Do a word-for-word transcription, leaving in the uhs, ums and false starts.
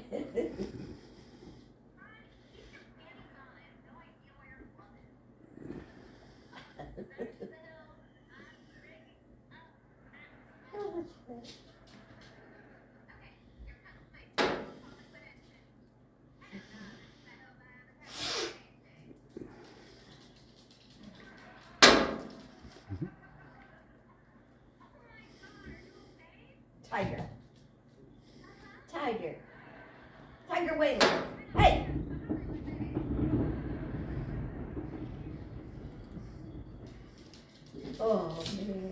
Tiger. Tiger. Tiger, wait a minute. Hey! Oh, man.